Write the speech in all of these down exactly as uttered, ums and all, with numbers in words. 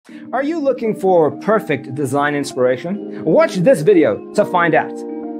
Are you looking for perfect design inspiration? Watch this video to find out.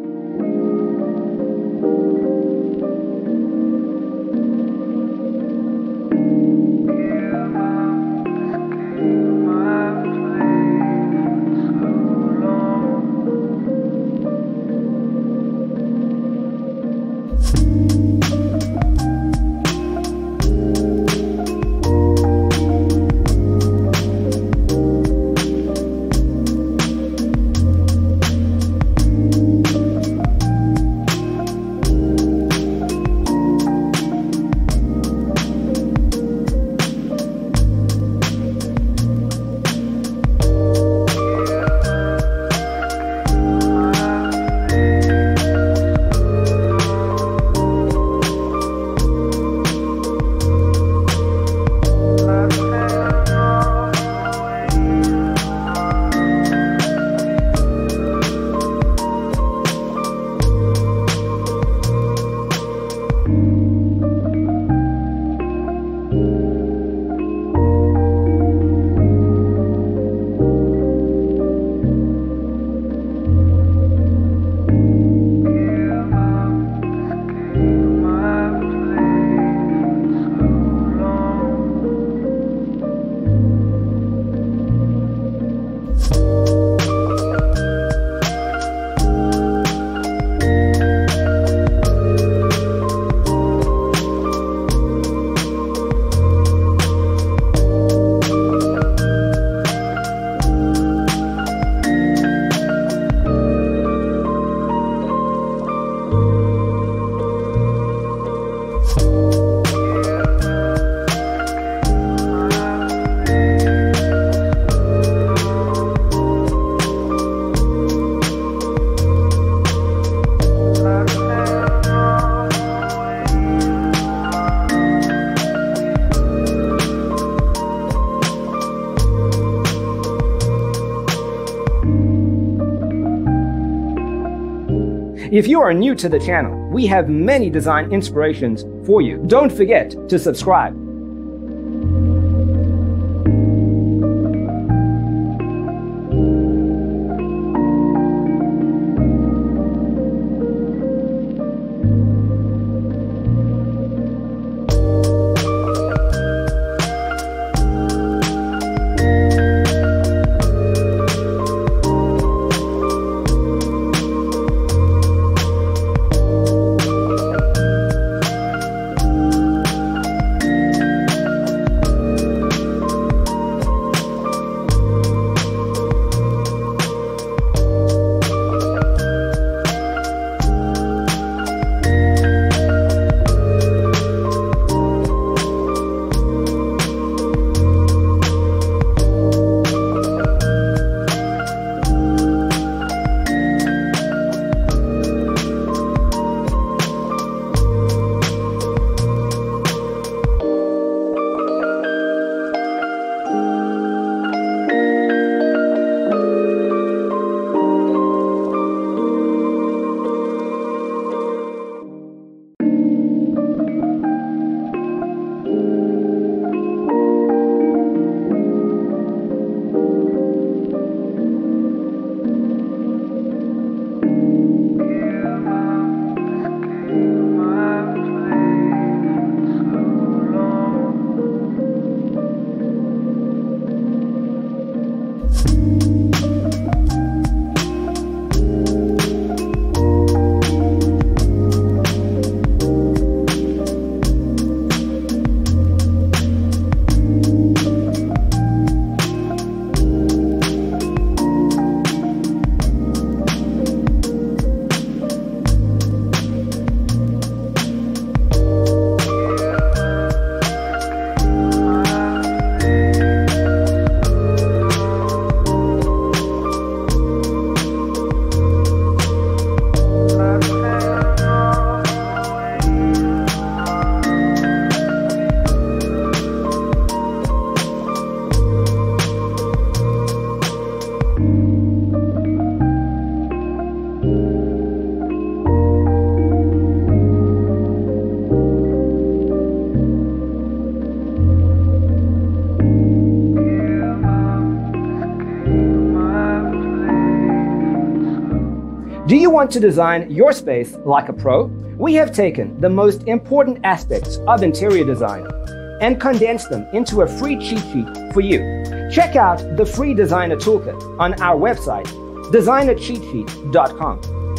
If you are new to the channel, we have many design inspirations for you. Don't forget to subscribe. Do you want to design your space like a pro? We have taken the most important aspects of interior design and condensed them into a free cheat sheet for you. Check out the free designer toolkit on our website, designer cheat sheet dot com.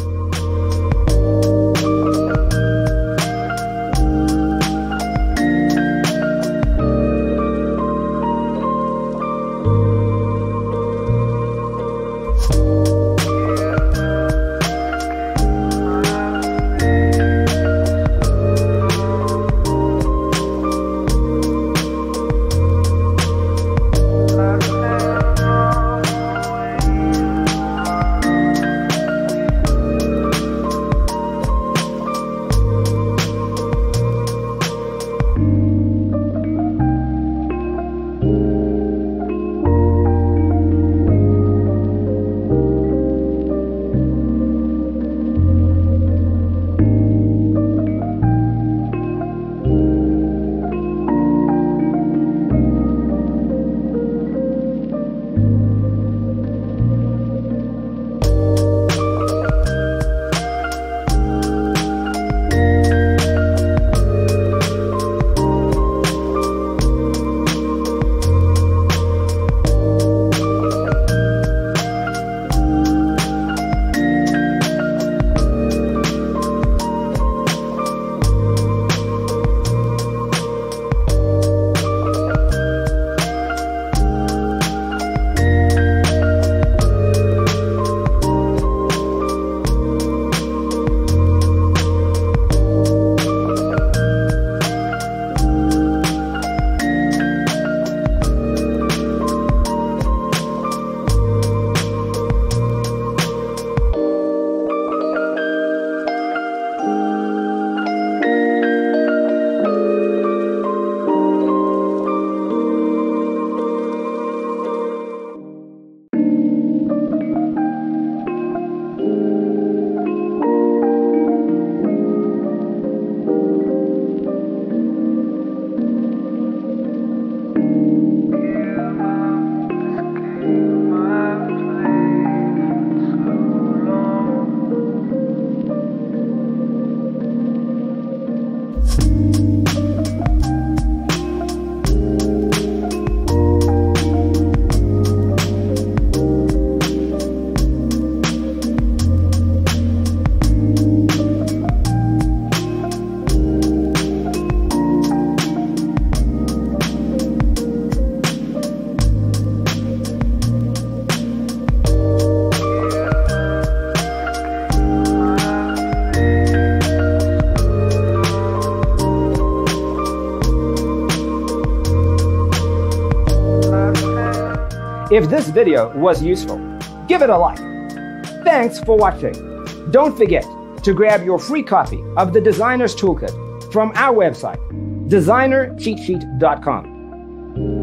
If this video was useful, give it a like. Thanks for watching. Don't forget to grab your free copy of the Designer's Toolkit from our website, designer cheat sheet dot com.